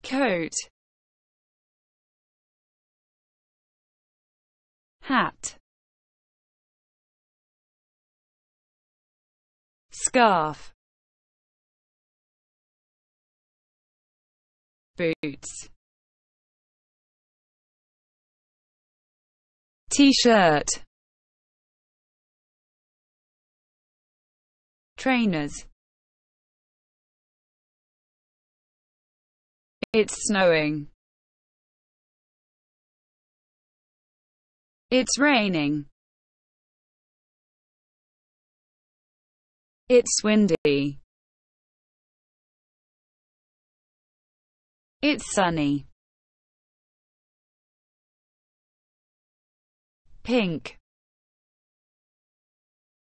coat, hat, scarf, boots, t-shirt, trainers. It's snowing. It's raining. It's windy. It's sunny. Pink,